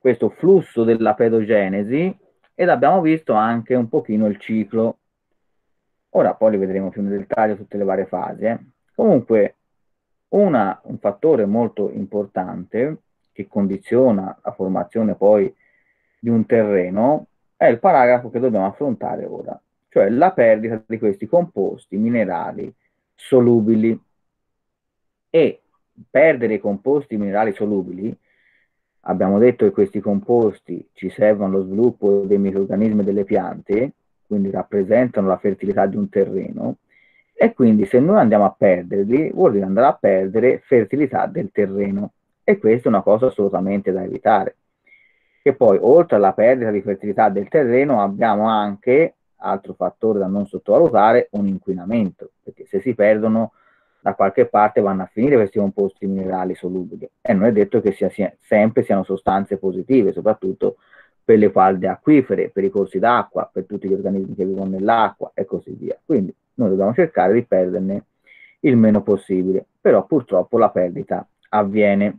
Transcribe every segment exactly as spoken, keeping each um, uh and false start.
questo flusso della pedogenesi ed abbiamo visto anche un pochino il ciclo. Ora poi li vedremo più nel dettaglio tutte le varie fasi. eh. Comunque, una- un fattore molto importante che condiziona la formazione poi di un terreno è il paragrafo che dobbiamo affrontare ora, cioè la perdita di questi composti minerali solubili. E perdere i composti minerali solubili, abbiamo detto che questi composti ci servono allo sviluppo dei microrganismi delle piante, quindi rappresentano la fertilità di un terreno, e quindi se noi andiamo a perderli, vuol dire andare a perdere fertilità del terreno. E questa è una cosa assolutamente da evitare. Che poi, oltre alla perdita di fertilità del terreno, abbiamo anche, altro fattore da non sottovalutare, un inquinamento, perché se si perdono da qualche parte vanno a finire questi composti minerali solubili e non è detto che sia, sia, sempre siano sostanze positive, soprattutto per le falde acquifere, per i corsi d'acqua, per tutti gli organismi che vivono nell'acqua e così via. Quindi noi dobbiamo cercare di perderne il meno possibile, però purtroppo la perdita avviene.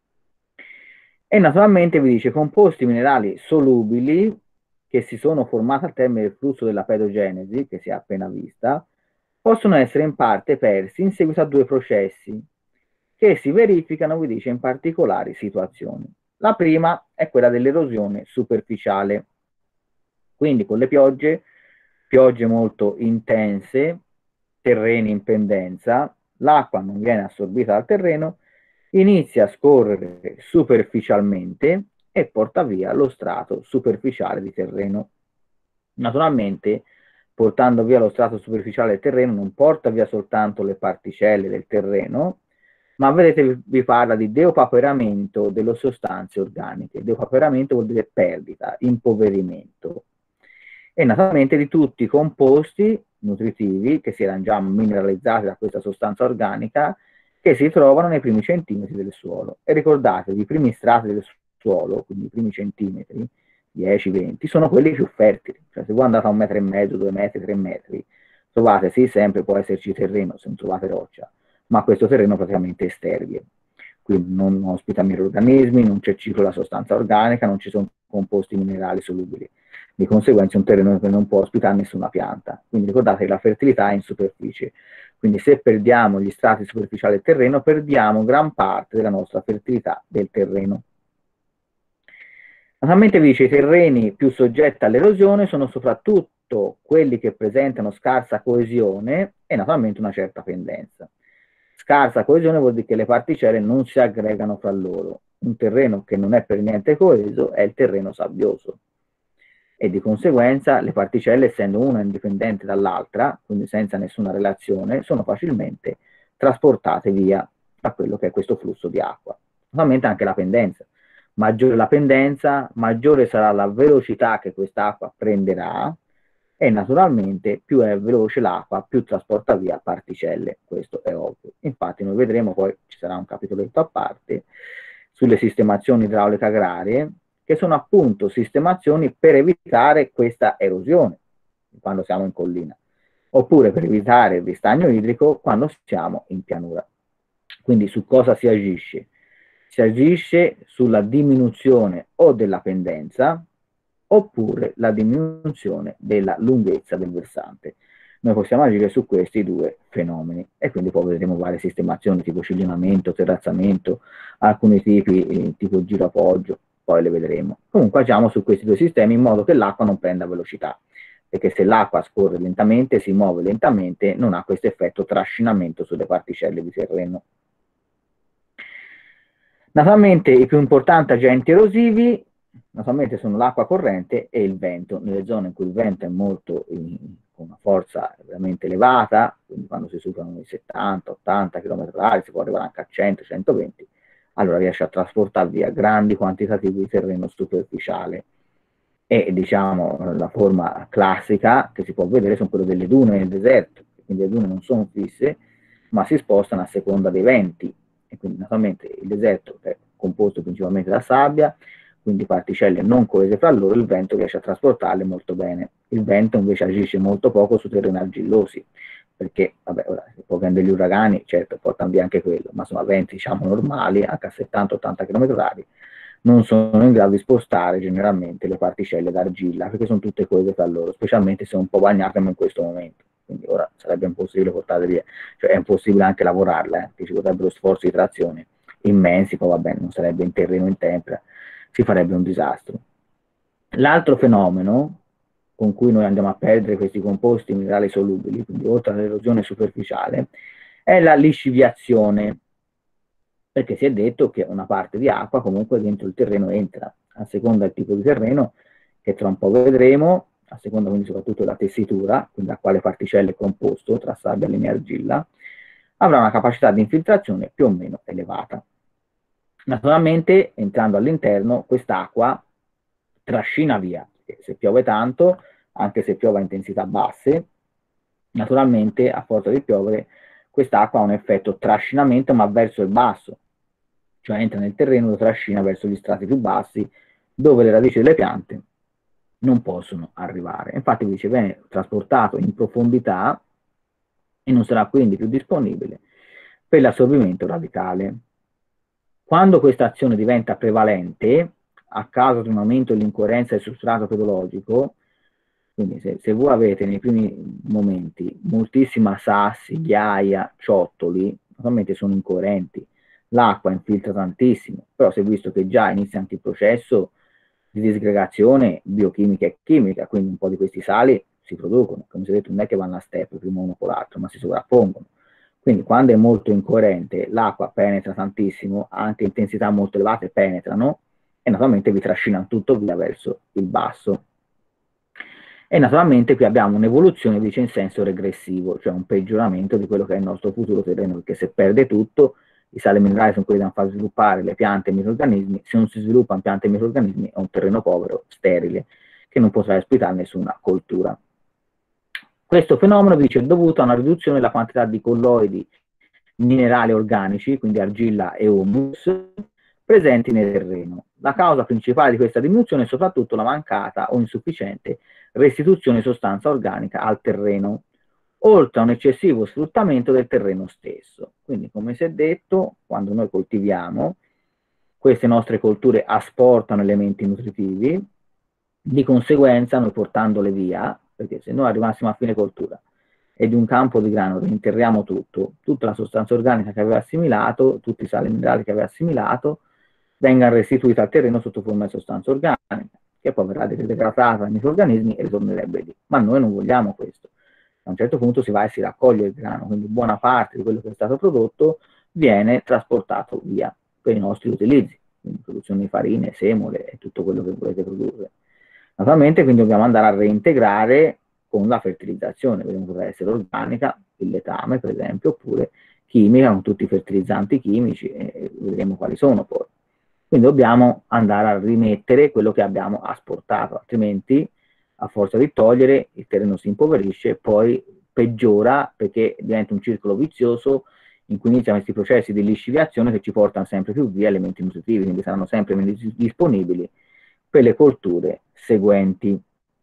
E naturalmente vi dice composti minerali solubili che si sono formati al termine del flusso della pedogenesi, che si è appena vista, possono essere in parte persi in seguito a due processi che si verificano, vi dice, in particolari situazioni. La prima è quella dell'erosione superficiale, quindi con le piogge, piogge molto intense, terreni in pendenza, l'acqua non viene assorbita dal terreno, inizia a scorrere superficialmente e porta via lo strato superficiale di terreno. Naturalmente, portando via lo strato superficiale del terreno, non porta via soltanto le particelle del terreno, ma vedete vi parla di deopaperamento delle sostanze organiche. Deopaperamento vuol dire perdita, impoverimento. E naturalmente di tutti i composti nutritivi che si erano già mineralizzati da questa sostanza organica che si trovano nei primi centimetri del suolo. E ricordatevi, i primi strati del suolo, quindi i primi centimetri, dieci venti, sono quelli più fertili. Cioè, se voi andate a un metro e mezzo, due metri, tre metri, trovate, sì, sempre può esserci terreno se non trovate roccia, ma questo terreno praticamente è sterile. Quindi non ospita microrganismi, non c'è ciclo della sostanza organica, non ci sono composti minerali solubili. Di conseguenza è un terreno che non può ospitare nessuna pianta. Quindi ricordate che la fertilità è in superficie. Quindi se perdiamo gli strati superficiali del terreno, perdiamo gran parte della nostra fertilità del terreno. Naturalmente vi dice i terreni più soggetti all'erosione sono soprattutto quelli che presentano scarsa coesione e naturalmente una certa pendenza. Scarsa coesione vuol dire che le particelle non si aggregano fra loro. Un terreno che non è per niente coeso è il terreno sabbioso e di conseguenza le particelle, essendo una indipendente dall'altra, quindi senza nessuna relazione, sono facilmente trasportate via da quello che è questo flusso di acqua. Naturalmente anche la pendenza. Maggiore la pendenza, maggiore sarà la velocità che quest'acqua prenderà e naturalmente più è veloce l'acqua, più trasporta via particelle, questo è ovvio. Infatti noi vedremo, poi ci sarà un capitoletto a parte, sulle sistemazioni idrauliche agrarie, che sono appunto sistemazioni per evitare questa erosione quando siamo in collina, oppure per evitare il ristagno idrico quando siamo in pianura. Quindi su cosa si agisce? Si agisce sulla diminuzione o della pendenza oppure la diminuzione della lunghezza del versante. Noi possiamo agire su questi due fenomeni e quindi poi vedremo varie sistemazioni tipo ciglionamento, terrazzamento, alcuni tipi eh, tipo girapoggio, poi le vedremo. Comunque agiamo su questi due sistemi in modo che l'acqua non prenda velocità, perché se l'acqua scorre lentamente, si muove lentamente, non ha questo effetto trascinamento sulle particelle di terreno. Naturalmente i più importanti agenti erosivi naturalmente sono l'acqua corrente e il vento. Nelle zone in cui il vento è molto in, con una forza veramente elevata, quindi quando si superano i settanta ottanta km orari, si può arrivare anche a cento centoventi, allora riesce a trasportare via grandi quantitativi di terreno superficiale. E diciamo la forma classica che si può vedere sono quelle delle dune nel deserto, quindi le dune non sono fisse, ma si spostano a seconda dei venti. E quindi naturalmente il deserto è composto principalmente da sabbia, quindi particelle non coese fra loro, il vento riesce a trasportarle molto bene. Il vento invece agisce molto poco su terreni argillosi, perché vabbè, ora, se poi degli uragani, certo, portano via anche quello, ma sono venti diciamo normali, anche a settanta ottanta km orari, non sono in grado di spostare generalmente le particelle d'argilla, perché sono tutte coese tra loro, specialmente se un po' bagnate come in questo momento. Quindi ora sarebbe impossibile portarle via, cioè è impossibile anche lavorarle, eh, che ci vorrebbero sforzi di trazione immensi, poi va bene, non sarebbe in terreno in tempera, si farebbe un disastro. L'altro fenomeno con cui noi andiamo a perdere questi composti minerali solubili, quindi oltre all'erosione superficiale, è la lisciviazione, perché si è detto che una parte di acqua comunque dentro il terreno entra, a seconda del tipo di terreno, che tra un po' vedremo, a seconda quindi soprattutto della tessitura, quindi da quale particelle è composto, tra sabbia, legna e argilla, avrà una capacità di infiltrazione più o meno elevata. Naturalmente, entrando all'interno, quest'acqua trascina via, se piove tanto, anche se piove a intensità basse, naturalmente a forza di piovere quest'acqua ha un effetto trascinamento ma verso il basso, cioè entra nel terreno e lo trascina verso gli strati più bassi dove le radici delle piante non possono arrivare. Infatti dice viene trasportato in profondità e non sarà quindi più disponibile per l'assorbimento radicale. Quando questa azione diventa prevalente, a causa di un aumento dell'incoerenza del substrato pedologico, quindi se, se voi avete nei primi momenti moltissima sassi, ghiaia, ciottoli, naturalmente sono incoerenti, l'acqua infiltra tantissimo, però si è visto che già inizia anche il processo di disgregazione biochimica e chimica, quindi un po' di questi sali si producono, come si è detto non è che vanno a step prima uno con l'altro, ma si sovrappongono. Quindi quando è molto incoerente l'acqua penetra tantissimo, anche intensità molto elevate penetrano e naturalmente vi trascinano tutto via verso il basso. E naturalmente qui abbiamo un'evoluzione dice in senso regressivo, cioè un peggioramento di quello che è il nostro futuro terreno, perché se perde tutto, i sali minerali sono quelli da far sviluppare le piante e i microrganismi, se non si sviluppano piante e microrganismi è un terreno povero, sterile, che non potrà ospitare nessuna coltura. Questo fenomeno dice è dovuto a una riduzione della quantità di colloidi minerali organici, quindi argilla e humus, presenti nel terreno. La causa principale di questa diminuzione è soprattutto la mancata o insufficiente restituzione di sostanza organica al terreno, oltre a un eccessivo sfruttamento del terreno stesso. Quindi, come si è detto, quando noi coltiviamo, queste nostre colture asportano elementi nutritivi, di conseguenza noi portandole via, perché se noi arrivassimo a fine coltura e di un campo di grano rinterriamo tutto, tutta la sostanza organica che aveva assimilato, tutti i sali minerali che aveva assimilato, vengano restituiti al terreno sotto forma di sostanza organica, che poi verrà degradata dai microrganismi e ritornerebbe lì. Ma noi non vogliamo questo. A un certo punto si va e si raccoglie il grano, quindi buona parte di quello che è stato prodotto viene trasportato via per i nostri utilizzi, quindi produzione di farine, semole e tutto quello che volete produrre. Naturalmente quindi dobbiamo andare a reintegrare con la fertilizzazione, vedremo potrà essere organica, il letame per esempio, oppure chimica con tutti i fertilizzanti chimici e vedremo quali sono poi. Quindi dobbiamo andare a rimettere quello che abbiamo asportato, altrimenti a forza di togliere il terreno si impoverisce e poi peggiora perché diventa un circolo vizioso in cui iniziano questi processi di lisciviazione che ci portano sempre più via elementi nutritivi, quindi saranno sempre meno disponibili per le colture seguenti.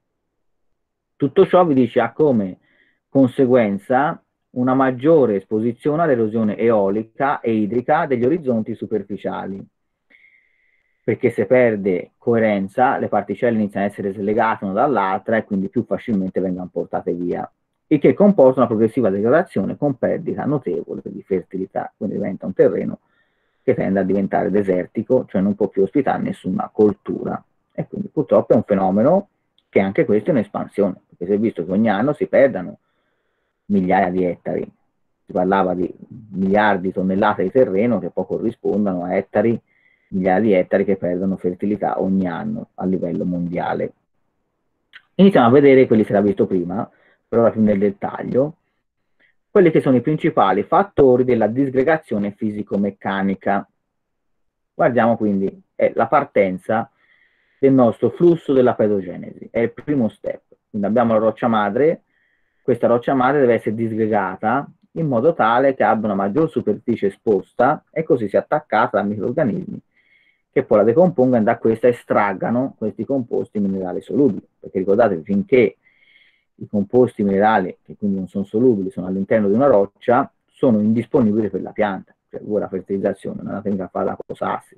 Tutto ciò vi dice ha come conseguenza una maggiore esposizione all'erosione eolica e idrica degli orizzonti superficiali, perché se perde coerenza le particelle iniziano ad essere slegate una dall'altra e quindi più facilmente vengono portate via, il che comporta una progressiva degradazione con perdita notevole di fertilità, quindi diventa un terreno che tende a diventare desertico, cioè non può più ospitare nessuna coltura. E quindi purtroppo è un fenomeno che anche questo è in espansione, perché si è visto che ogni anno si perdono migliaia di ettari, si parlava di miliardi di tonnellate di terreno che poi corrispondono a ettari, migliaia di ettari che perdono fertilità ogni anno a livello mondiale. Iniziamo a vedere quelli che si era visto prima, però ora più nel dettaglio, quelli che sono i principali fattori della disgregazione fisico-meccanica. Guardiamo quindi è la partenza del nostro flusso della pedogenesi, è il primo step. Quindi abbiamo la roccia madre, questa roccia madre deve essere disgregata in modo tale che abbia una maggior superficie esposta e così sia attaccata da microrganismi che poi la decompongono e da questa estraggano questi composti minerali solubili. Perché ricordatevi, finché i composti minerali, che quindi non sono solubili, sono all'interno di una roccia, sono indisponibili per la pianta. Cioè voi la fertilizzazione non andate mica a farla con sassi,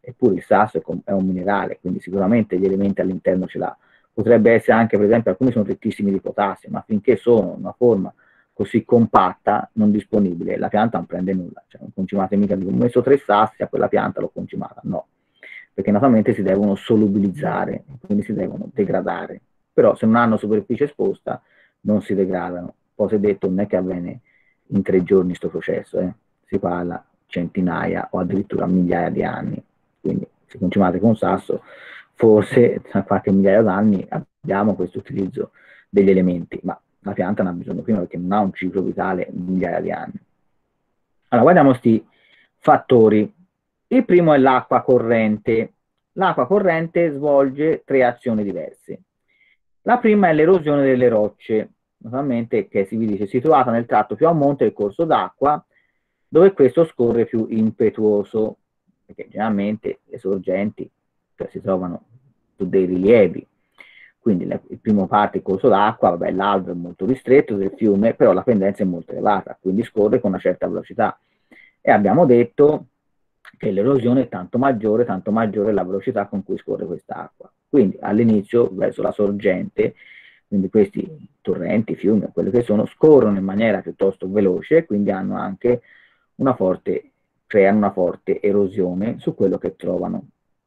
eppure il sasso è, è un minerale, quindi sicuramente gli elementi all'interno ce l'ha. Potrebbe essere anche, per esempio, alcuni sono ricchissimi di potassio, ma finché sono in una forma così compatta, non disponibile, la pianta non prende nulla. Cioè, non concimate mica, dico, ho messo tre sassi a quella pianta, l'ho concimata, no. Perché naturalmente si devono solubilizzare, quindi si devono degradare. Però se non hanno superficie esposta, non si degradano. Poi si è detto, non è che avviene in tre giorni questo processo, eh. Si parla centinaia o addirittura migliaia di anni. Quindi se concimate con sasso, forse tra qualche migliaia d'anni abbiamo questo utilizzo degli elementi, ma la pianta ne ha bisogno prima perché non ha un ciclo vitale di migliaia di anni. Allora, guardiamo questi fattori. Il primo è l'acqua corrente. L'acqua corrente svolge tre azioni diverse. La prima è l'erosione delle rocce, naturalmente che si dice situata nel tratto più a monte del corso d'acqua, dove questo scorre più impetuoso, perché generalmente le sorgenti cioè, si trovano su dei rilievi. Quindi il primo parte il corso d'acqua, vabbè, l'albero è molto ristretto del fiume, però la pendenza è molto elevata, quindi scorre con una certa velocità. E abbiamo detto che l'erosione è tanto maggiore, tanto maggiore la velocità con cui scorre quest'acqua. Quindi all'inizio, verso la sorgente, quindi questi torrenti, fiumi, quelli che sono, scorrono in maniera piuttosto veloce, quindi hanno anche una forte, creano una forte erosione su quello che trovano.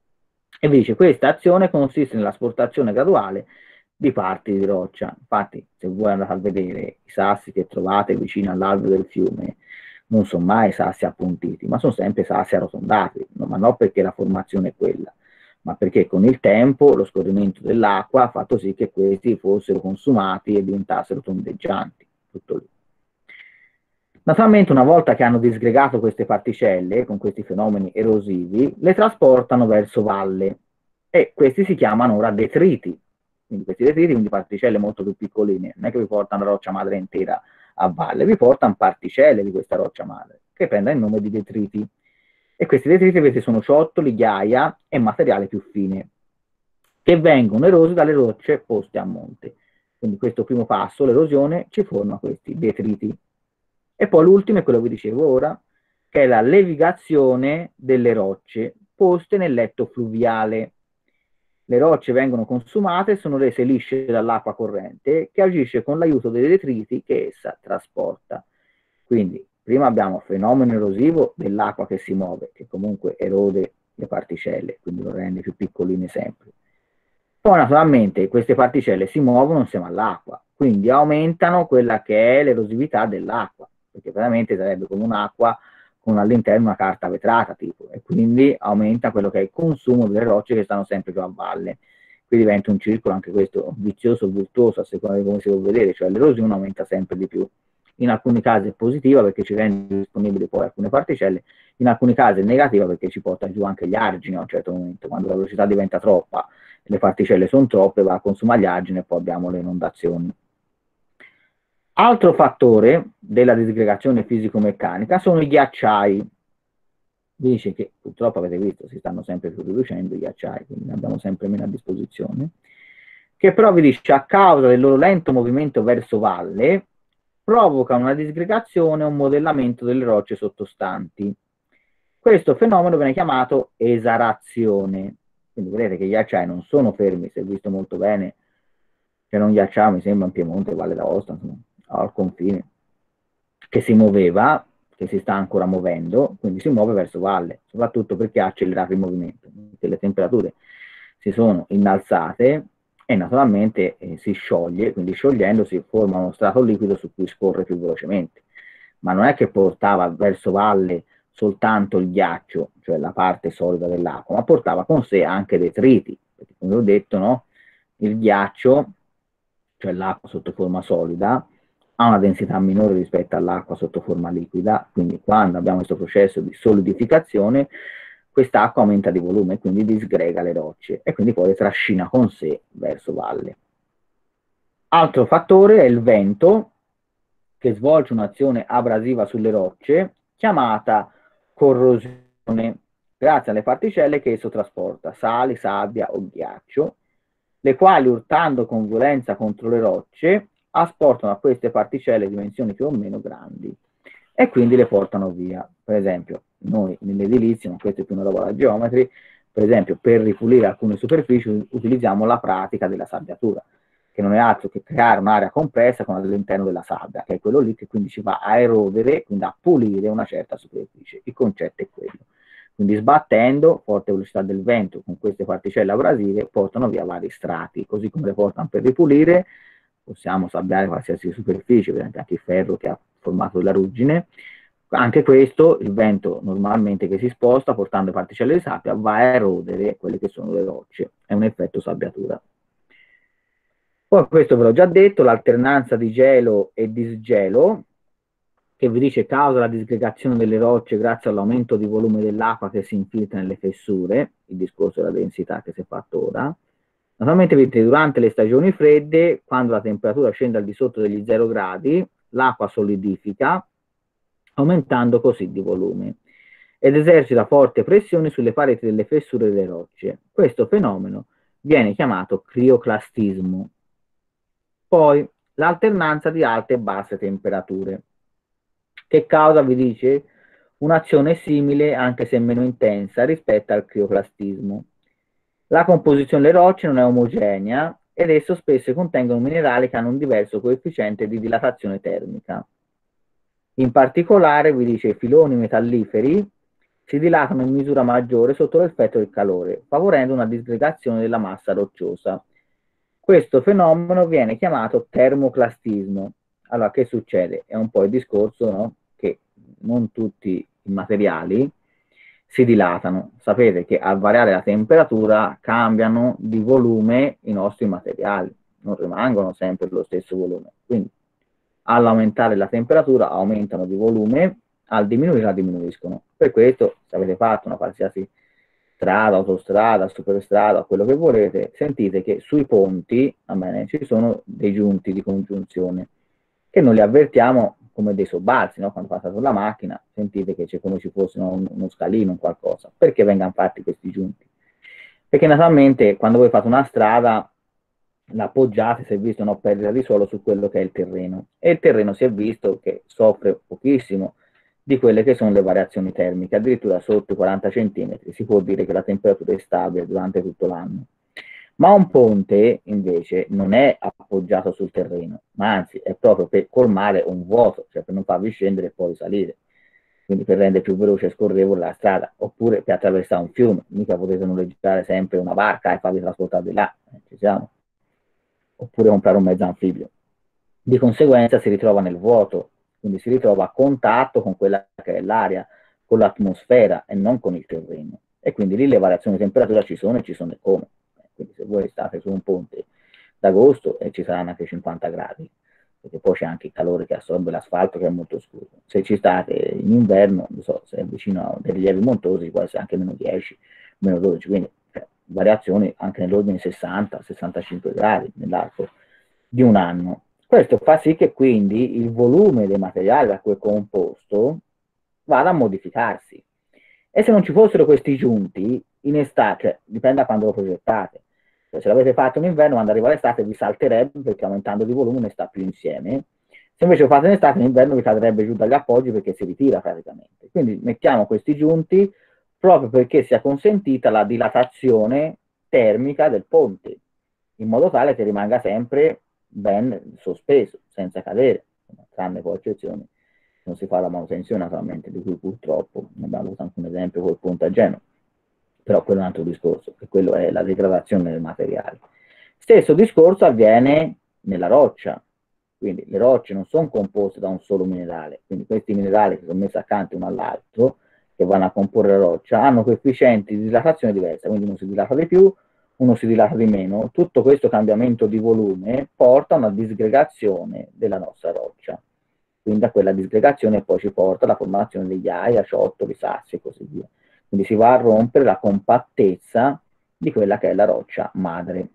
E vi dice, questa azione consiste nell'asportazione graduale di parti di roccia. Infatti, se voi andate a vedere i sassi che trovate vicino all'alveo del fiume, non sono mai sassi appuntiti, ma sono sempre sassi arrotondati, no, ma non perché la formazione è quella, ma perché con il tempo lo scorrimento dell'acqua ha fatto sì che questi fossero consumati e diventassero tondeggianti. Tutto lì. Naturalmente, una volta che hanno disgregato queste particelle, con questi fenomeni erosivi, le trasportano verso valle e questi si chiamano ora detriti. Quindi questi detriti, quindi particelle molto più piccoline, non è che vi portano la roccia madre intera a valle, vi portano particelle di questa roccia madre, che prendono il nome di detriti. E questi detriti, vedete, sono ciottoli, ghiaia e materiale più fine, che vengono erosi dalle rocce poste a monte. Quindi questo primo passo, l'erosione, ci forma questi detriti. E poi l'ultimo è quello che vi dicevo ora, che è la levigazione delle rocce poste nel letto fluviale. Le rocce vengono consumate e sono rese lisce dall'acqua corrente che agisce con l'aiuto dei detriti che essa trasporta. Quindi prima abbiamo fenomeno erosivo dell'acqua che si muove, che comunque erode le particelle, quindi lo rende più piccoline sempre. Poi naturalmente queste particelle si muovono insieme all'acqua, quindi aumentano quella che è l'erosività dell'acqua, perché veramente sarebbe come un'acqua con all'interno una carta vetrata tipo, e quindi aumenta quello che è il consumo delle rocce che stanno sempre più a valle. Qui diventa un circolo anche questo vizioso, virtuoso, a seconda di come si può vedere, cioè l'erosione aumenta sempre di più. In alcuni casi è positiva perché ci rende disponibili poi alcune particelle, in alcuni casi è negativa perché ci porta giù anche gli argini a un certo momento, quando la velocità diventa troppa, le particelle sono troppe, va a consumare gli argini e poi abbiamo le inondazioni. Altro fattore della disgregazione fisico-meccanica sono i ghiacciai. Vi dice che purtroppo avete visto, si stanno sempre più riducendo i ghiacciai, quindi ne abbiamo sempre meno a disposizione, che però vi dice a causa del loro lento movimento verso valle, provoca una disgregazione e un modellamento delle rocce sottostanti. Questo fenomeno viene chiamato esarazione. Quindi vedete che gli ghiacciai non sono fermi, si è visto molto bene, c'era un ghiacciaio, mi sembra, in Piemonte, Valle d'Aosta, insomma, al confine, che si muoveva, che si sta ancora muovendo, quindi si muove verso valle, soprattutto perché ha accelerato il movimento, perché le temperature si sono innalzate e naturalmente eh, si scioglie, quindi sciogliendosi forma uno strato liquido su cui scorre più velocemente. Ma non è che portava verso valle soltanto il ghiaccio, cioè la parte solida dell'acqua, ma portava con sé anche detriti, perché come ho detto, no? Il ghiaccio, cioè l'acqua sotto forma solida, ha una densità minore rispetto all'acqua sotto forma liquida, quindi quando abbiamo questo processo di solidificazione, quest'acqua aumenta di volume e quindi disgrega le rocce e quindi poi le trascina con sé verso valle. Altro fattore è il vento, che svolge un'azione abrasiva sulle rocce, chiamata corrosione, grazie alle particelle che esso trasporta, sale, sabbia o ghiaccio, le quali urtando con violenza contro le rocce asportano a queste particelle dimensioni più o meno grandi e quindi le portano via. Per esempio, noi nell'edilizia, ma questo è più una roba da geometri, per esempio per ripulire alcune superfici utilizziamo la pratica della sabbiatura, che non è altro che creare un'area compressa con all'interno della sabbia, che è quello lì che quindi ci va a erodere, quindi a pulire una certa superficie. Il concetto è quello. Quindi sbattendo, forte velocità del vento con queste particelle abrasive portano via vari strati, così come le portano per ripulire, possiamo sabbiare qualsiasi superficie, per esempio anche il ferro che ha formato la ruggine. Anche questo, il vento normalmente che si sposta portando particelle di sabbia va a erodere quelle che sono le rocce, è un effetto sabbiatura. Poi questo ve l'ho già detto, l'alternanza di gelo e disgelo, che vi dice causa la disgregazione delle rocce grazie all'aumento di volume dell'acqua che si infiltra nelle fessure, il discorso della densità che si è fatto ora. Naturalmente vedete, durante le stagioni fredde, quando la temperatura scende al di sotto degli zero gradi, l'acqua solidifica, aumentando così di volume, ed esercita forte pressione sulle pareti delle fessure delle rocce. Questo fenomeno viene chiamato crioclastismo. Poi l'alternanza di alte e basse temperature, che causa, vi dice, un'azione simile, anche se meno intensa, rispetto al crioclastismo. La composizione delle rocce non è omogenea ed esso spesso contengono minerali che hanno un diverso coefficiente di dilatazione termica. In particolare, vi dice, i filoni metalliferi si dilatano in misura maggiore sotto l'effetto del calore, favorendo una disgregazione della massa rocciosa. Questo fenomeno viene chiamato termoclastismo. Allora, che succede? È un po' il discorso, no? Che non tutti i materiali si dilatano. Sapete che al variare la temperatura cambiano di volume i nostri materiali, non rimangono sempre lo stesso volume. Quindi all'aumentare la temperatura aumentano di volume, al diminuire la diminuiscono. Per questo, se avete fatto una qualsiasi strada, autostrada, superstrada, quello che volete, sentite che sui ponti, va bene, ci sono dei giunti di congiunzione, che non li avvertiamo come dei sobbalzi, no? Quando passate sulla macchina, sentite che c'è come ci fosse uno, uno scalino, un qualcosa. Perché vengano fatti questi giunti? Perché naturalmente quando voi fate una strada, l'appoggiate, si è visto una perdita di suolo su quello che è il terreno, e il terreno si è visto che soffre pochissimo di quelle che sono le variazioni termiche, addirittura sotto i quaranta centimetri si può dire che la temperatura è stabile durante tutto l'anno. Ma un ponte invece non è appoggiato sul terreno, ma anzi è proprio per colmare un vuoto, cioè per non farvi scendere e poi salire, quindi per rendere più veloce e scorrevole la strada, oppure per attraversare un fiume, mica potete noleggiare sempre una barca e farvi trasportare di là, eh, ci siamo, oppure comprare un mezzo anfibio. Di conseguenza si ritrova nel vuoto, quindi si ritrova a contatto con quella che è l'aria, con l'atmosfera e non con il terreno. E quindi lì le variazioni di temperatura ci sono e ci sono e come. Quindi se voi state su un ponte d'agosto eh, ci saranno anche cinquanta gradi, perché poi c'è anche il calore che assorbe l'asfalto che è molto scuro. Se ci state in inverno, non so, se è vicino a dei rilievi montuosi, può essere anche meno dieci, meno dodici, quindi cioè, variazioni anche nell'ordine sessanta sessantacinque gradi nell'arco di un anno. Questo fa sì che quindi il volume dei materiali da cui è composto vada a modificarsi. E se non ci fossero questi giunti, in estate, cioè, dipende da quando lo progettate. Cioè, se l'avete fatto in inverno, quando arriva l'estate vi salterebbe perché aumentando di volume ne sta più insieme. Se invece lo fate in estate, in inverno vi cadrebbe giù dagli appoggi perché si ritira praticamente. Quindi mettiamo questi giunti proprio perché sia consentita la dilatazione termica del ponte, in modo tale che rimanga sempre ben sospeso, senza cadere, tranne poi eccezioni. Non si fa la manutenzione naturalmente, di cui purtroppo ne abbiamo avuto anche un esempio col ponte a Genova, però quello è un altro discorso, che quello è la degradazione del materiale. Stesso discorso avviene nella roccia, quindi le rocce non sono composte da un solo minerale, quindi questi minerali che sono messi accanto uno all'altro, che vanno a comporre la roccia, hanno coefficienti di dilatazione diversi, quindi uno si dilata di più, uno si dilata di meno. Tutto questo cambiamento di volume porta a una disgregazione della nostra roccia. Quindi da quella disgregazione poi ci porta alla formazione di ghiaia, ciottoli, sassi e così via. Quindi si va a rompere la compattezza di quella che è la roccia madre.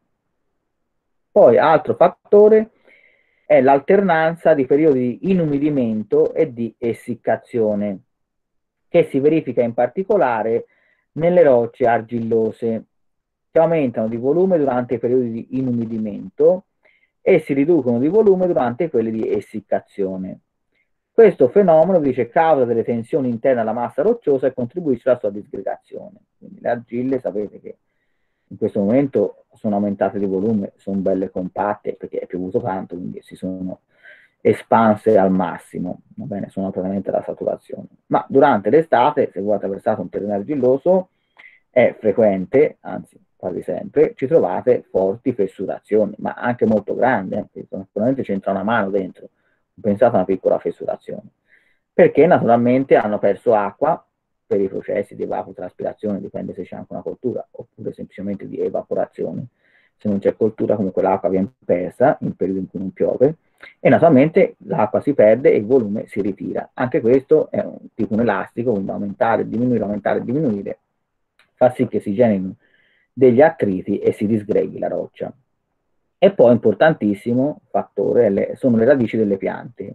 Poi altro fattore è l'alternanza di periodi di inumidimento e di essiccazione, che si verifica in particolare nelle rocce argillose, che aumentano di volume durante i periodi di inumidimento e si riducono di volume durante quelli di essiccazione. Questo fenomeno, dice, causa delle tensioni interne alla massa rocciosa e contribuisce alla sua disgregazione. Quindi le argille, sapete che in questo momento sono aumentate di volume, sono belle compatte perché è piovuto tanto, quindi si sono espanse al massimo, va bene, sono praticamente alla saturazione. Ma durante l'estate, se voi attraversate un terreno argilloso, è frequente, anzi quasi sempre, ci trovate forti fessurazioni, ma anche molto grandi, eh, sicuramente c'entra una mano dentro, pensate a una piccola fessurazione, perché naturalmente hanno perso acqua per i processi di evapotranspirazione, dipende se c'è anche una coltura, oppure semplicemente di evaporazione. Se non c'è coltura, comunque l'acqua viene persa in periodo in cui non piove, e naturalmente l'acqua si perde e il volume si ritira. Anche questo è un tipo un elastico, quindi aumentare, diminuire, aumentare, diminuire, fa sì che si generino degli attriti e si disgreghi la roccia. E poi, importantissimo fattore, sono le radici delle piante,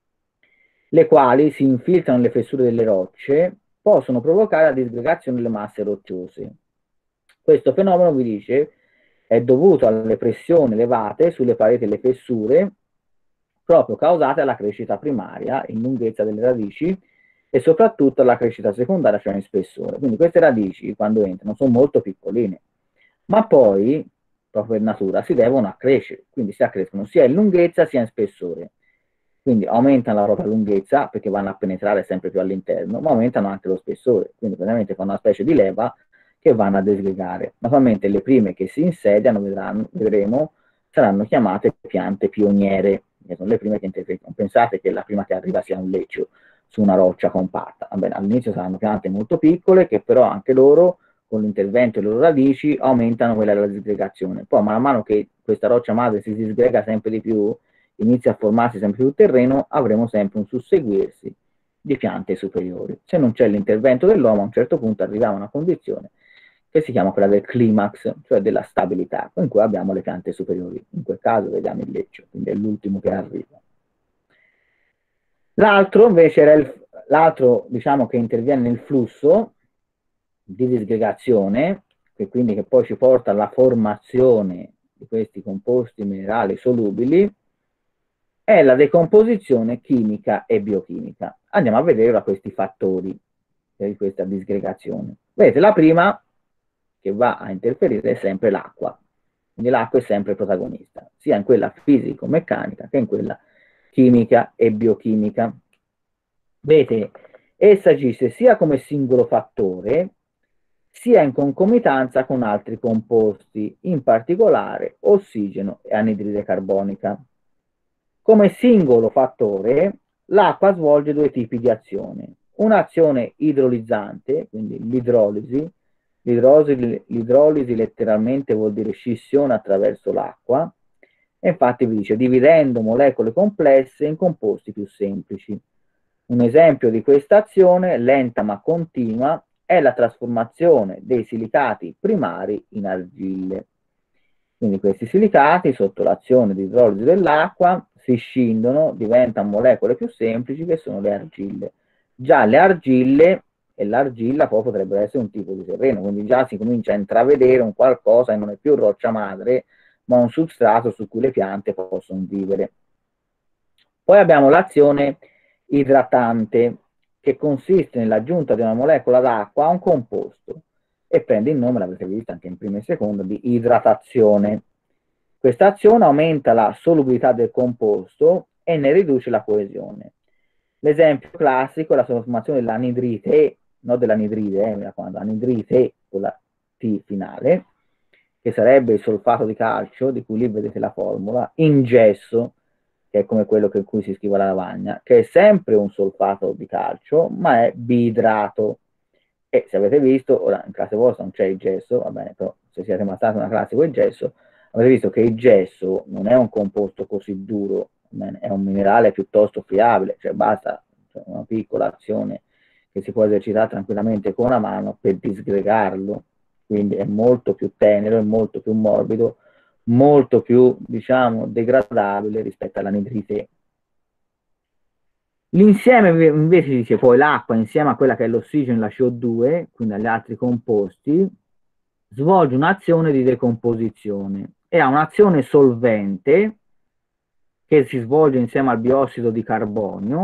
le quali si infiltrano nelle fessure delle rocce, possono provocare la disgregazione delle masse rocciose. Questo fenomeno, vi dice, è dovuto alle pressioni elevate sulle pareti e le fessure, proprio causate dalla crescita primaria in lunghezza delle radici e soprattutto alla crescita secondaria, cioè in spessore. Quindi queste radici, quando entrano, sono molto piccoline, ma poi, proprio per natura, si devono accrescere, quindi si accrescono sia in lunghezza sia in spessore. Quindi aumentano la propria lunghezza perché vanno a penetrare sempre più all'interno, ma aumentano anche lo spessore, quindi praticamente fanno una specie di leva che vanno a disgregare. Naturalmente le prime che si insediano, vedranno, vedremo, saranno chiamate piante pioniere, che sono le prime che intervengono. Pensate che la prima che arriva sia un leccio su una roccia compatta. Vabbè, all'inizio saranno piante molto piccole che però anche loro, con l'intervento delle loro radici, aumentano quella della disgregazione. Poi man mano che questa roccia madre si disgrega sempre di più, inizia a formarsi sempre più terreno, avremo sempre un susseguirsi di piante superiori. Se non c'è l'intervento dell'uomo, a un certo punto arriviamo a una condizione che si chiama quella del climax, cioè della stabilità, in cui abbiamo le piante superiori. In quel caso vediamo il leccio, quindi è l'ultimo che arriva. L'altro invece era il, l'altro, diciamo, che interviene nel flusso di disgregazione, che quindi che poi ci porta alla formazione di questi composti minerali solubili, è la decomposizione chimica e biochimica. Andiamo a vedere ora questi fattori di questa disgregazione. Vedete, la prima che va a interferire è sempre l'acqua. Quindi l'acqua è sempre protagonista, sia in quella fisico-meccanica che in quella chimica e biochimica. Vedete, essa agisce sia come singolo fattore, sia in concomitanza con altri composti, in particolare ossigeno e anidride carbonica. Come singolo fattore, l'acqua svolge due tipi di azione. Un'azione idrolizzante, quindi l'idrolisi. L'idrolisi, l'idrolisi letteralmente vuol dire scissione attraverso l'acqua. E infatti vi dice dividendo molecole complesse in composti più semplici. Un esempio di questa azione, lenta ma continua, è la trasformazione dei silicati primari in argille. Quindi questi silicati, sotto l'azione di idrolisi dell'acqua, si scindono, diventano molecole più semplici che sono le argille. Già le argille e l'argilla poi potrebbero essere un tipo di terreno, quindi già si comincia a intravedere un qualcosa che non è più roccia madre, ma un substrato su cui le piante possono vivere. Poi abbiamo l'azione idratante, che consiste nell'aggiunta di una molecola d'acqua a un composto e prende il nome, l'avrete visto anche in prima e seconda, di idratazione. Questa azione aumenta la solubilità del composto e ne riduce la coesione. L'esempio classico è la trasformazione dell'anidrite, non dell'anidride, eh, mi raccomando, anidrite con la T finale, che sarebbe il solfato di calcio, di cui lì vedete la formula, in gesso, che è come quello con cui si scrive la lavagna, che è sempre un solfato di calcio, ma è biidrato. E se avete visto, ora in classe vostra non c'è il gesso, va bene, però se siete rimasti una classe con il gesso, avete visto che il gesso non è un composto così duro, è un minerale piuttosto friabile, cioè basta cioè una piccola azione che si può esercitare tranquillamente con una mano per disgregarlo, quindi è molto più tenero, è molto più morbido, molto più, diciamo, degradabile rispetto all'anidrite. L'insieme invece dice poi l'acqua insieme a quella che è l'ossigeno e la C O due, quindi agli altri composti, svolge un'azione di decomposizione e ha un'azione solvente che si svolge insieme al biossido di carbonio.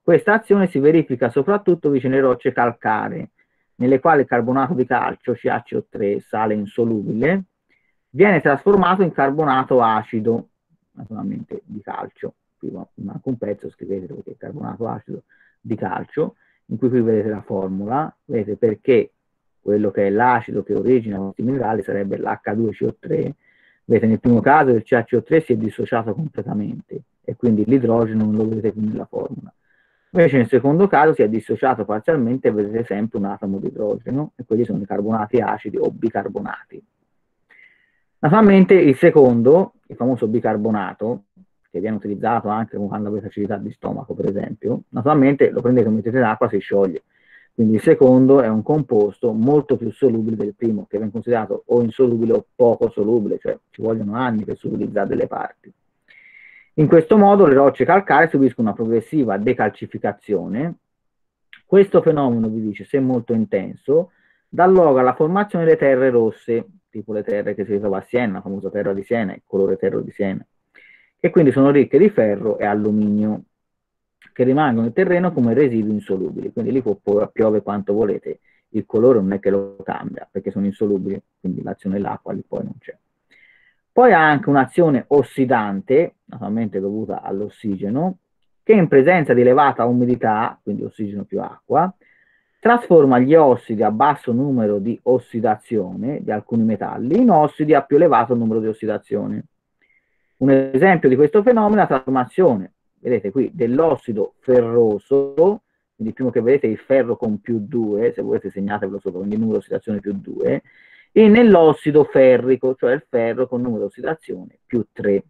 Questa azione si verifica soprattutto vicino alle rocce calcaree, nelle quali il carbonato di calcio, C A C O tre, sale insolubile, viene trasformato in carbonato acido, naturalmente di calcio. Qui manca un pezzo, scrivete perché carbonato acido di calcio, in cui qui vedete la formula, vedete perché quello che è l'acido che origina questi minerali sarebbe l'H due C O tre. Vedete, nel primo caso il C A C O tre si è dissociato completamente e quindi l'idrogeno non lo vedete più nella formula. Invece nel secondo caso si è dissociato parzialmente e vedete sempre un atomo di idrogeno, e quelli sono i carbonati acidi o bicarbonati. Naturalmente il secondo, il famoso bicarbonato, che viene utilizzato anche quando avete acidità di stomaco, per esempio, naturalmente lo prendete e mettete in acqua, si scioglie. Quindi il secondo è un composto molto più solubile del primo, che viene considerato o insolubile o poco solubile, cioè ci vogliono anni per solubilizzare delle parti. In questo modo le rocce calcaree subiscono una progressiva decalcificazione. Questo fenomeno, vi dice, se molto intenso, dà luogo alla formazione delle terre rosse, tipo le terre che si ritrova a Siena, la famosa terra di Siena, il colore terra di Siena, che quindi sono ricche di ferro e alluminio, che rimangono in terreno come residui insolubili. Quindi lì può piovere quanto volete, il colore non è che lo cambia, perché sono insolubili, quindi l'azione dell'acqua lì poi non c'è. Poi ha anche un'azione ossidante, naturalmente dovuta all'ossigeno, che in presenza di elevata umidità, quindi ossigeno più acqua, trasforma gli ossidi a basso numero di ossidazione di alcuni metalli in ossidi a più elevato numero di ossidazione. Un esempio di questo fenomeno è la trasformazione, vedete qui, dell'ossido ferroso, quindi il primo che vedete è il ferro con più due, se volete segnatevelo sopra, quindi numero di ossidazione più due, e nell'ossido ferrico, cioè il ferro con numero di ossidazione più tre.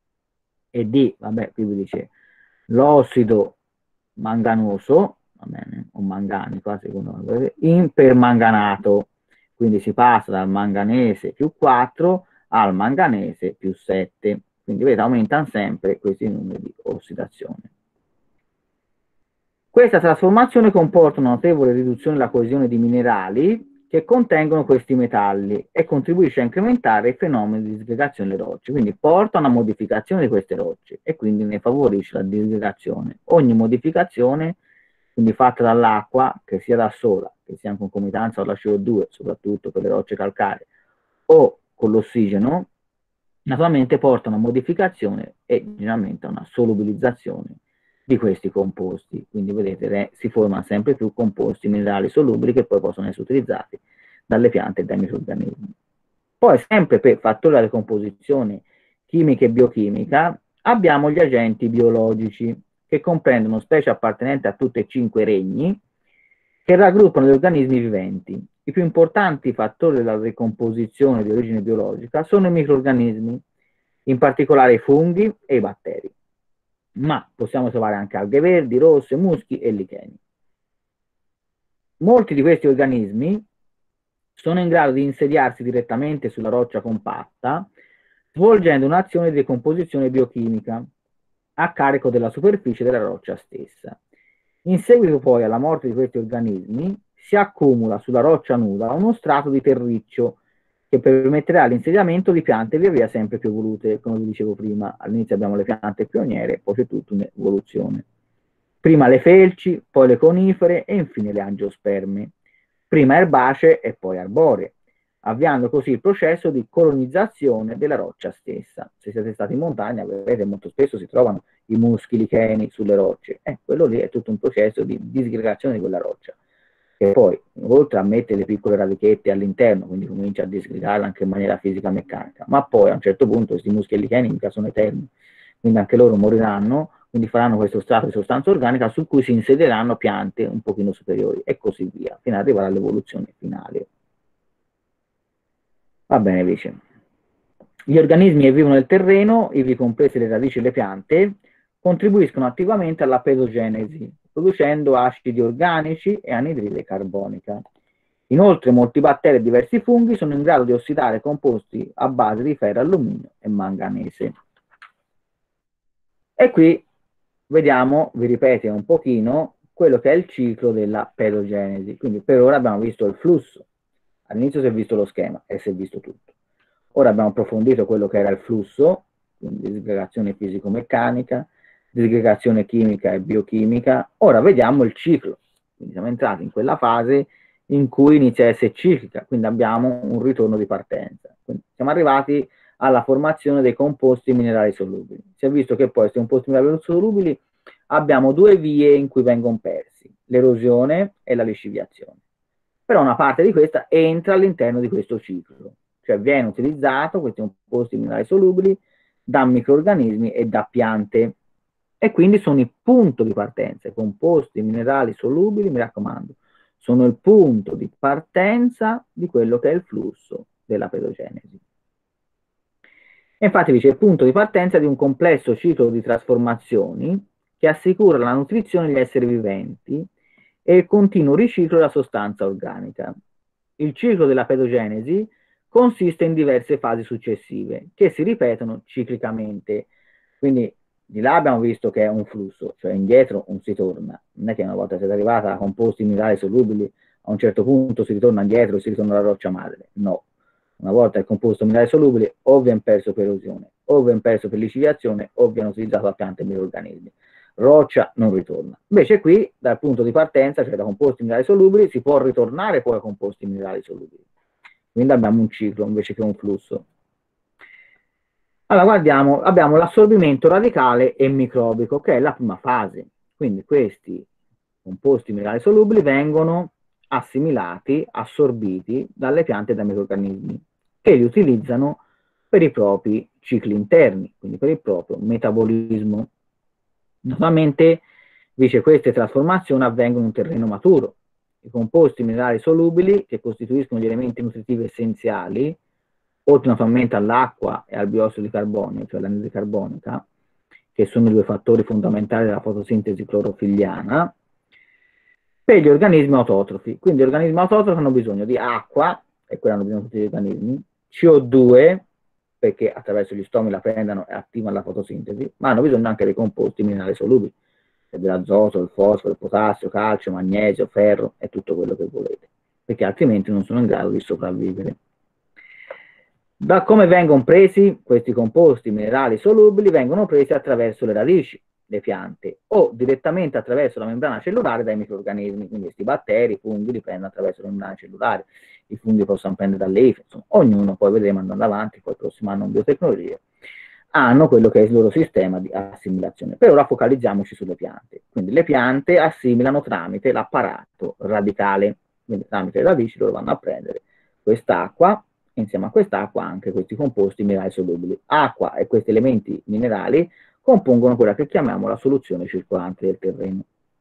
E di, vabbè, qui vi dice l'ossido manganoso, va bene, o manganico, secondo me, in permanganato, quindi si passa dal manganese più quattro al manganese più sette, quindi vedete aumentano sempre questi numeri di ossidazione. Questa trasformazione comporta una notevole riduzione della coesione di minerali che contengono questi metalli e contribuisce a incrementare i fenomeni di disgregazione delle rocce, quindi porta a una modificazione di queste rocce e quindi ne favorisce la disgregazione. Ogni modificazione, quindi fatta dall'acqua, che sia da sola, che sia in concomitanza con la C O due, soprattutto per le rocce calcaree, o con l'ossigeno, naturalmente porta a una modificazione e generalmente a una solubilizzazione di questi composti. Quindi vedete, si formano sempre più composti minerali solubili che poi possono essere utilizzati dalle piante e dai microrganismi. Poi, sempre per fattori della decomposizione chimica e biochimica, abbiamo gli agenti biologici, che comprendono specie appartenenti a tutti e cinque i regni, che raggruppano gli organismi viventi. I più importanti fattori della decomposizione di origine biologica sono i microrganismi, in particolare i funghi e i batteri, ma possiamo trovare anche alghe verdi, rosse, muschi e licheni. Molti di questi organismi sono in grado di insediarsi direttamente sulla roccia compatta, svolgendo un'azione di decomposizione biochimica a carico della superficie della roccia stessa. In seguito poi alla morte di questi organismi si accumula sulla roccia nuda uno strato di terriccio che permetterà l'insediamento di piante via via sempre più evolute, come vi dicevo prima. All'inizio abbiamo le piante pioniere, poi c'è tutta un'evoluzione. Prima le felci, poi le conifere e infine le angiosperme. Prima erbacee e poi arboree, avviando così il processo di colonizzazione della roccia stessa. Se siete stati in montagna, vedete molto spesso si trovano i muschi licheni sulle rocce. Eh, quello lì è tutto un processo di disgregazione di quella roccia, che poi, oltre a mettere le piccole radichette all'interno, quindi comincia a disgregarla anche in maniera fisica meccanica, ma poi a un certo punto questi muschi licheni mica sono eterni, quindi anche loro moriranno, quindi faranno questo strato di sostanza organica su cui si insedieranno piante un pochino superiori e così via, fino ad arrivare all'evoluzione finale. Va bene, dice. Gli organismi che vivono nel terreno, ivi comprese le radici e le piante, contribuiscono attivamente alla pedogenesi, producendo acidi organici e anidride carbonica. Inoltre molti batteri e diversi funghi sono in grado di ossidare composti a base di ferro, alluminio e manganese. E qui vediamo, vi ripeto un pochino, quello che è il ciclo della pedogenesi. Quindi per ora abbiamo visto il flusso, all'inizio si è visto lo schema e si è visto tutto. Ora abbiamo approfondito quello che era il flusso, quindi disgregazione fisico-meccanica, disgregazione chimica e biochimica. Ora vediamo il ciclo. Quindi siamo entrati in quella fase in cui inizia a essere ciclica, quindi abbiamo un ritorno di partenza. Quindi siamo arrivati alla formazione dei composti minerali solubili. Si è visto che poi questi composti minerali solubili abbiamo due vie in cui vengono persi, l'erosione e la lisciviazione. Però una parte di questa entra all'interno di questo ciclo, cioè viene utilizzato questi composti minerali solubili da microrganismi e da piante, e quindi sono il punto di partenza. I composti minerali solubili, mi raccomando, sono il punto di partenza di quello che è il flusso della pedogenesi. E infatti dice il punto di partenza di un complesso ciclo di trasformazioni che assicura la nutrizione degli esseri viventi e il continuo riciclo della sostanza organica. Il ciclo della pedogenesi consiste in diverse fasi successive che si ripetono ciclicamente. Quindi di là abbiamo visto che è un flusso, cioè indietro non si torna. Non è che una volta siete arrivata a composti minerali solubili, a un certo punto si ritorna indietro e si ritorna alla roccia madre. No. Una volta il composto minerale solubile o viene perso per erosione, o viene perso per lixiviazione, o viene utilizzato da piante e microrganismi. Roccia non ritorna. Invece qui, dal punto di partenza, cioè da composti minerali solubili, si può ritornare poi a composti minerali solubili. Quindi abbiamo un ciclo invece che un flusso. Allora, guardiamo, abbiamo l'assorbimento radicale e microbico, che è la prima fase. Quindi questi composti minerali solubili vengono assimilati, assorbiti dalle piante e dai microrganismi, che li utilizzano per i propri cicli interni, quindi per il proprio metabolismo. Naturalmente, dice, queste trasformazioni avvengono in un terreno maturo. I composti minerali solubili, che costituiscono gli elementi nutritivi essenziali, oltre naturalmente all'acqua e al biossido di carbonio, cioè l'anidride carbonica, che sono i due fattori fondamentali della fotosintesi clorofilliana, per gli organismi autotrofi. Quindi gli organismi autotrofi hanno bisogno di acqua, e quello hanno bisogno tutti gli organismi, C O due, perché attraverso gli stomi la prendono e attivano la fotosintesi, ma hanno bisogno anche dei composti minerali solubili, dell'azoto, il fosforo, il potassio, calcio, magnesio, ferro e tutto quello che volete, perché altrimenti non sono in grado di sopravvivere. Da come vengono presi questi composti minerali solubili? Vengono presi attraverso le radici, le piante, o direttamente attraverso la membrana cellulare dai microrganismi, quindi questi batteri, funghi li prendono attraverso la membrana cellulare, i funghi possono prendere dalle ife, insomma, ognuno, poi vedremo andando avanti, poi il prossimo anno in biotecnologie, hanno quello che è il loro sistema di assimilazione. Per ora focalizziamoci sulle piante. Quindi le piante assimilano tramite l'apparato radicale, quindi tramite le radici loro vanno a prendere quest'acqua, insieme a quest'acqua anche questi composti minerali solubili. Acqua e questi elementi minerali compongono quella che chiamiamo la soluzione circolante del terreno.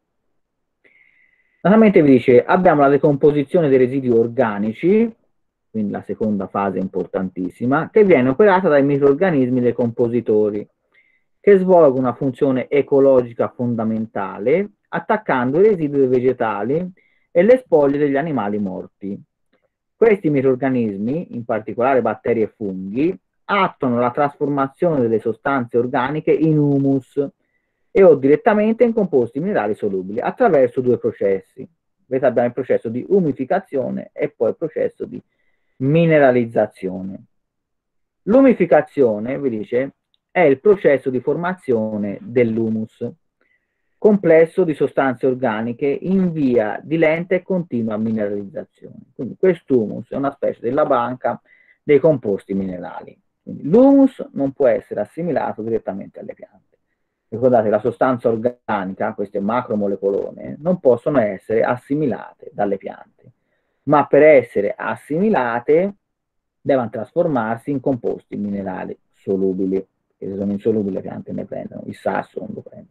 Naturalmente vi dice, abbiamo la decomposizione dei residui organici, quindi la seconda fase importantissima, che viene operata dai microrganismi decompositori, che svolgono una funzione ecologica fondamentale, attaccando i residui vegetali e le spoglie degli animali morti. Questi microrganismi, in particolare batteri e funghi, attuano la trasformazione delle sostanze organiche in humus e o direttamente in composti minerali solubili attraverso due processi. Vedete, abbiamo il processo di umificazione e poi il processo di mineralizzazione. L'umificazione, vi dice, è il processo di formazione dell'humus, complesso di sostanze organiche in via di lenta e continua mineralizzazione. Quindi quest'humus è una specie della banca dei composti minerali. L'humus non può essere assimilato direttamente alle piante. Ricordate, la sostanza organica, queste macromolecolone, non possono essere assimilate dalle piante, ma per essere assimilate devono trasformarsi in composti minerali solubili, che se sono insolubili le piante ne prendono, il sasso non lo prendono.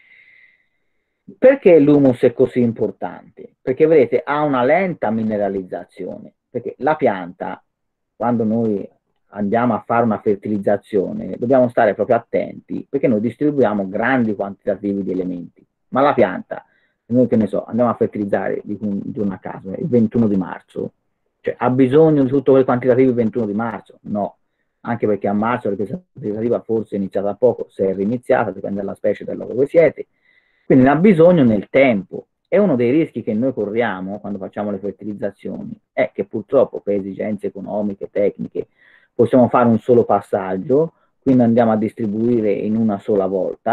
Perché l'humus è così importante? Perché vedete, ha una lenta mineralizzazione, perché la pianta, quando noi andiamo a fare una fertilizzazione, dobbiamo stare proprio attenti, perché noi distribuiamo grandi quantitativi di elementi, ma la pianta, noi che ne so, andiamo a fertilizzare di giorno a caso, il ventuno di marzo, cioè ha bisogno di tutto quel quantitativo il ventuno di marzo? No, anche perché a marzo la fertilizativa forse è iniziata da poco, se è riniziata, dipende dalla specie della dove siete, quindi ne ha bisogno nel tempo. E uno dei rischi che noi corriamo quando facciamo le fertilizzazioni è che purtroppo per esigenze economiche, tecniche, possiamo fare un solo passaggio, quindi andiamo a distribuire in una sola volta,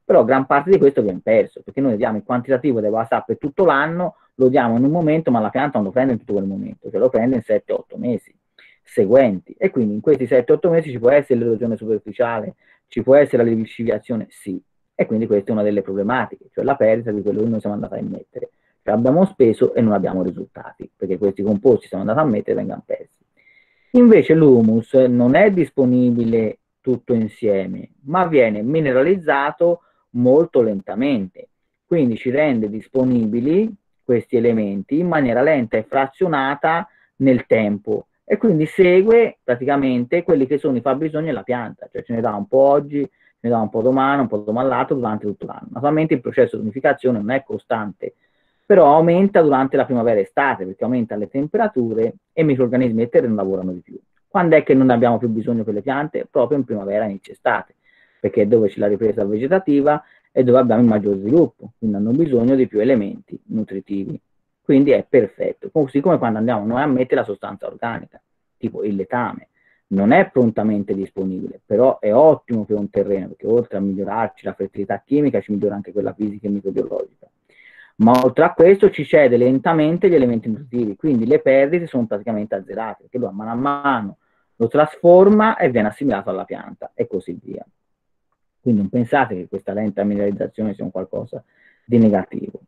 però gran parte di questo viene perso, perché noi diamo il quantitativo della S A P per tutto l'anno, lo diamo in un momento, ma la pianta non lo prende in tutto quel momento, cioè lo prende in sette otto mesi seguenti, e quindi in questi sette otto mesi ci può essere l'erosione superficiale, ci può essere la lixiviazione, sì, e quindi questa è una delle problematiche, cioè la perdita di quello che noi siamo andati a immettere. Cioè abbiamo speso e non abbiamo risultati, perché questi composti siamo andati a mettere e vengono persi. Invece l'humus non è disponibile tutto insieme, ma viene mineralizzato molto lentamente, quindi ci rende disponibili questi elementi in maniera lenta e frazionata nel tempo, e quindi segue praticamente quelli che sono i fabbisogni della pianta, cioè ce ne dà un po' oggi, ce ne dà un po' domani, un po' domani l'altro durante tutto l'anno. Naturalmente il processo di unificazione non è costante, però aumenta durante la primavera e estate, perché aumenta le temperature e i microrganismi del terreno lavorano di più. Quando è che non abbiamo più bisogno per le piante? Proprio in primavera e inizio estate, perché è dove c'è la ripresa vegetativa e dove abbiamo il maggior sviluppo, quindi hanno bisogno di più elementi nutritivi. Quindi è perfetto, così come quando andiamo noi a mettere la sostanza organica, tipo il letame. Non è prontamente disponibile, però è ottimo per un terreno, perché oltre a migliorarci la fertilità chimica, ci migliora anche quella fisica e microbiologica. Ma oltre a questo ci cede lentamente gli elementi nutritivi, quindi le perdite sono praticamente azzerate, perché lui a mano a mano lo trasforma e viene assimilato alla pianta, e così via. Quindi non pensate che questa lenta mineralizzazione sia un qualcosa di negativo.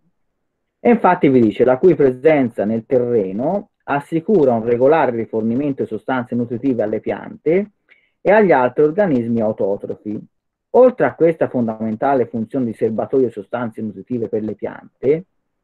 E infatti vi dice, la cui presenza nel terreno assicura un regolare rifornimento di sostanze nutritive alle piante e agli altri organismi autotrofi. Oltre a questa fondamentale funzione di serbatoio di sostanze nutritive per le piante,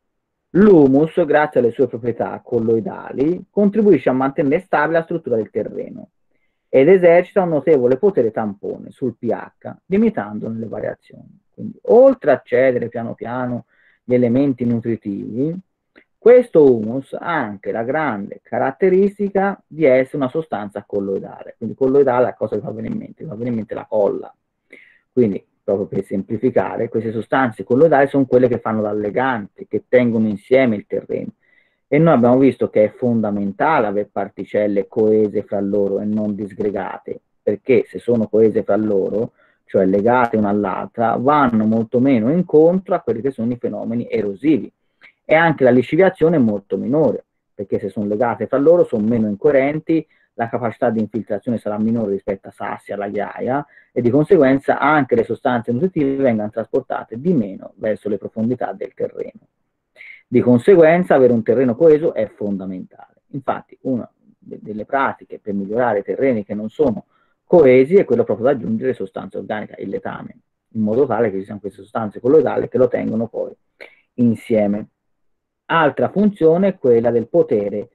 l'humus, grazie alle sue proprietà colloidali, contribuisce a mantenere stabile la struttura del terreno ed esercita un notevole potere tampone sul pH, limitandone le variazioni. Quindi, oltre a cedere piano piano gli elementi nutritivi, questo humus ha anche la grande caratteristica di essere una sostanza colloidale. Quindi colloidale a cosa vi fa venire in mente? Vi fa venire in mente la colla. Quindi, proprio per semplificare, queste sostanze colloidali sono quelle che fanno da legante, che tengono insieme il terreno. E noi abbiamo visto che è fondamentale avere particelle coese fra loro e non disgregate, perché se sono coese fra loro, cioè legate una all'altra, vanno molto meno incontro a quelli che sono i fenomeni erosivi. E anche la lisciviazione è molto minore, perché se sono legate fra loro sono meno incoerenti, la capacità di infiltrazione sarà minore rispetto a sassi, alla ghiaia, e di conseguenza anche le sostanze nutritive vengono trasportate di meno verso le profondità del terreno. Di conseguenza avere un terreno coeso è fondamentale. Infatti una delle pratiche per migliorare i terreni che non sono coesi è quello proprio di aggiungere sostanza organica, il letame, in modo tale che ci siano queste sostanze colloidali che lo tengono poi insieme. Altra funzione è quella del potere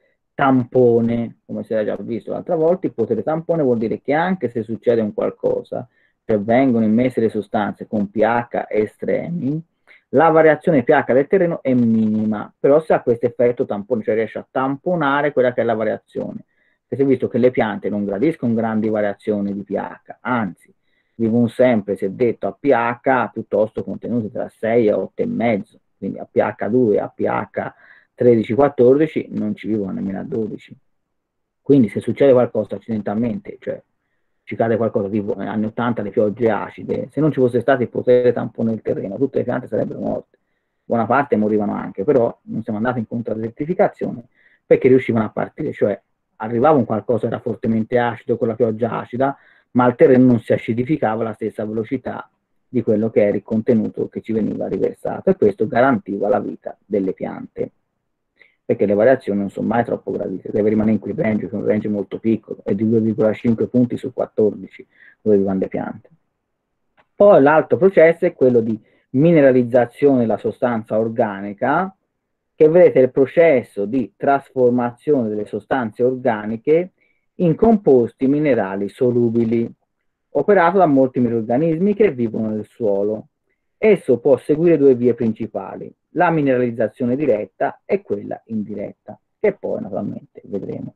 tampone, come si era già visto l'altra volta. Il potere tampone vuol dire che anche se succede un qualcosa, cioè vengono immesse le sostanze con pH estremi, la variazione pH del terreno è minima, però se ha questo effetto tampone, cioè riesce a tamponare quella che è la variazione. Si è visto che le piante non gradiscono grandi variazioni di pH, anzi, vivono sempre, si è detto, a pH piuttosto contenuti tra sei e otto e mezzo, quindi a pH due, a pH tredici quattordici non ci vivono nemmeno a dodici. Quindi se succede qualcosa accidentalmente, cioè ci cade qualcosa tipo negli anni ottanta, le piogge acide, se non ci fosse stato il potere tampone del terreno, tutte le piante sarebbero morte. Buona parte morivano anche, però non siamo andati incontro alla desertificazione perché riuscivano a partire, cioè arrivava un qualcosa che era fortemente acido con la pioggia acida, ma il terreno non si acidificava alla stessa velocità di quello che era il contenuto che ci veniva riversato, e questo garantiva la vita delle piante, perché le variazioni non sono mai troppo gradite, deve rimanere in quel range, che è un range molto piccolo, è di due virgola cinque punti su quattordici dove vivono le piante. Poi l'altro processo è quello di mineralizzazione della sostanza organica, che vedete è il processo di trasformazione delle sostanze organiche in composti minerali solubili, operato da molti microrganismi che vivono nel suolo. Esso può seguire due vie principali, la mineralizzazione diretta e quella indiretta, che poi naturalmente vedremo.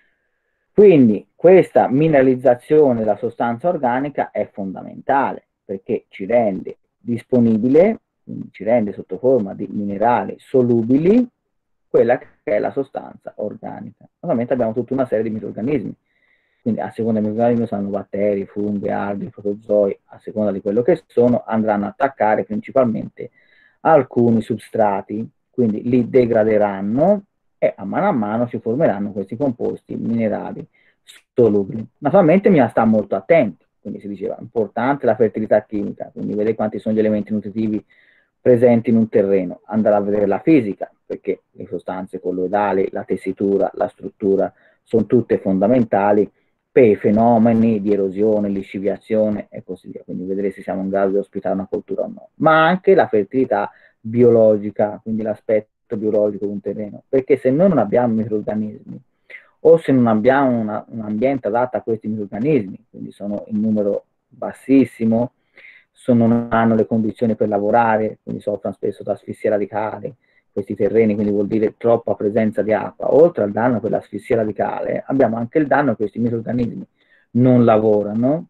Quindi questa mineralizzazione della sostanza organica è fondamentale perché ci rende disponibile, quindi ci rende sotto forma di minerali solubili, quella che è la sostanza organica. Naturalmente abbiamo tutta una serie di microrganismi quindi a seconda del microrganismo saranno batteri, funghi, alghe, protozoi, a seconda di quello che sono, andranno a attaccare principalmente alcuni substrati, quindi li degraderanno e a mano a mano si formeranno questi composti minerali solubili. Naturalmente bisogna stare molto attenti, quindi si diceva, importante la fertilità chimica, quindi vedere quanti sono gli elementi nutritivi presenti in un terreno, andare a vedere la fisica, perché le sostanze colloidali, la tessitura, la struttura sono tutte fondamentali per i fenomeni di erosione, lisciviazione e così via, quindi vedere se siamo in grado di ospitare una coltura o no, ma anche la fertilità biologica, quindi l'aspetto biologico di un terreno, perché se noi non abbiamo microrganismi o se non abbiamo una, un ambiente adatto a questi microrganismi, quindi sono in numero bassissimo, sono, non hanno le condizioni per lavorare, quindi soffrono spesso da asfissia radicale, questi terreni, quindi vuol dire troppa presenza di acqua. Oltre al danno per l'asfissia radicale, abbiamo anche il danno che questi microrganismi non lavorano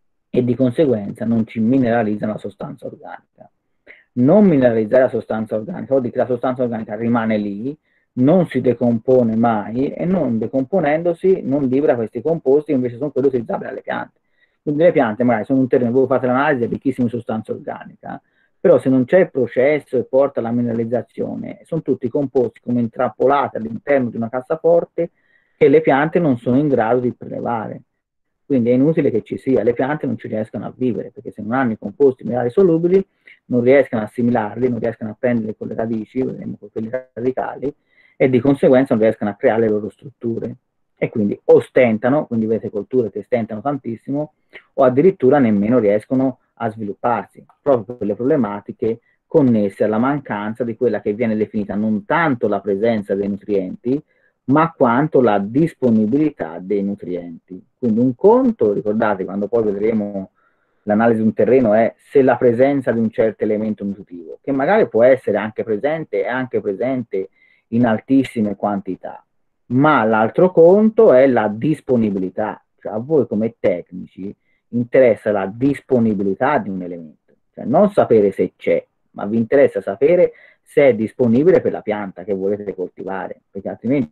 e di conseguenza non ci mineralizzano la sostanza organica. Non mineralizzare la sostanza organica vuol dire che la sostanza organica rimane lì, non si decompone mai e non decomponendosi non libera questi composti che invece sono quelli utilizzabili dalle piante. Quindi le piante magari sono un terreno, voi fate l'analisi, è ricchissimo di sostanza organica, però se non c'è il processo che porta alla mineralizzazione, sono tutti composti come intrappolati all'interno di una cassaforte che le piante non sono in grado di prelevare. Quindi è inutile che ci sia, le piante non ci riescono a vivere, perché se non hanno i composti minerali solubili, non riescono a assimilarli, non riescono a prenderli con le radici, vedremo con quelli radicali, e di conseguenza non riescono a creare le loro strutture. E quindi o stentano, quindi vedete colture che stentano tantissimo, o addirittura nemmeno riescono a svilupparsi, proprio per le problematiche connesse alla mancanza di quella che viene definita non tanto la presenza dei nutrienti, ma quanto la disponibilità dei nutrienti. Quindi un conto, ricordate, quando poi vedremo l'analisi di un terreno, è se la presenza di un certo elemento nutritivo, che magari può essere anche presente e anche presente in altissime quantità, ma l'altro conto è la disponibilità, cioè a voi come tecnici interessa la disponibilità di un elemento, cioè non sapere se c'è, ma vi interessa sapere se è disponibile per la pianta che volete coltivare, perché altrimenti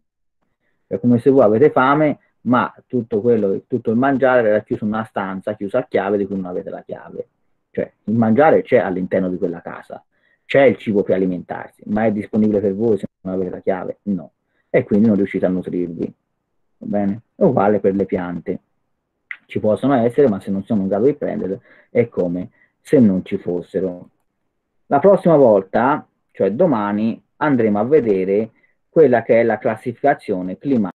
è come se voi avete fame, ma tutto, quello, tutto il mangiare era chiuso in una stanza, chiusa a chiave di cui non avete la chiave. Cioè il mangiare c'è all'interno di quella casa, c'è il cibo per alimentarsi, ma è disponibile per voi se non avete la chiave? No. E quindi non riuscite a nutrirvi. Va bene? È uguale per le piante. Ci possono essere, ma se non sono in grado di prenderle, è come se non ci fossero. La prossima volta, cioè domani, andremo a vedere quella che è la classificazione climatica